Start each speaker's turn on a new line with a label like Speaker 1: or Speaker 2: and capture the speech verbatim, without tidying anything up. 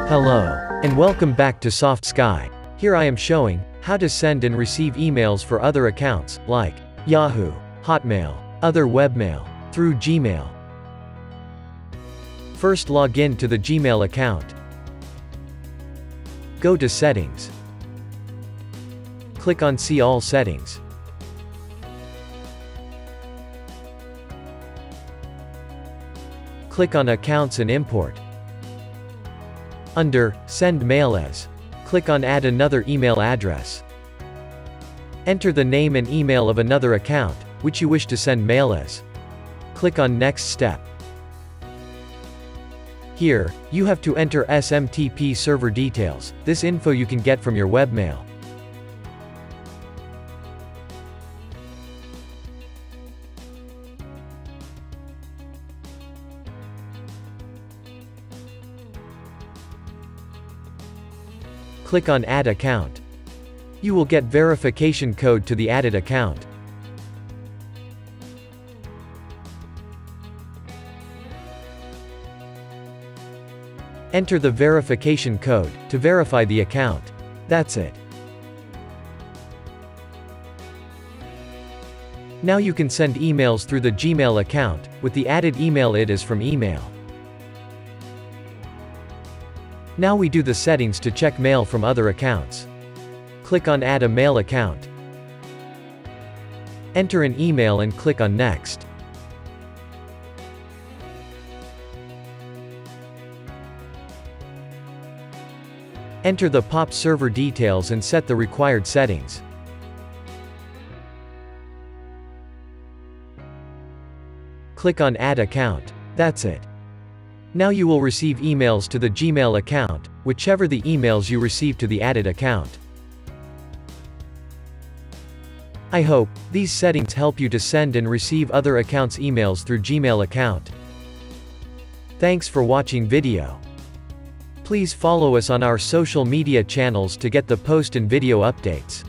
Speaker 1: Hello, and welcome back to Soft Sky. Here I am showing how to send and receive emails for other accounts, like Yahoo, Hotmail, other webmail, through Gmail. First, log in to the Gmail account. Go to Settings. Click on See All Settings. Click on Accounts and Import. Under Send Mail As, click on Add another email address. Enter the name and email of another account, which you wish to send mail as. Click on Next Step. Here, you have to enter S M T P server details. This info you can get from your webmail. Click on Add Account. You will get verification code to the added account. Enter the verification code to verify the account. That's it. Now you can send emails through the Gmail account, with the added email I D as from email. Now we do the settings to check mail from other accounts. Click on Add a Mail Account. Enter an email and click on Next. Enter the P O P server details and set the required settings. Click on Add Account. That's it. Now you will receive emails to the Gmail account, whichever the emails you receive to the added account. I hope these settings help you to send and receive other accounts' emails through Gmail account. Thanks for watching video. Please follow us on our social media channels to get the post and video updates.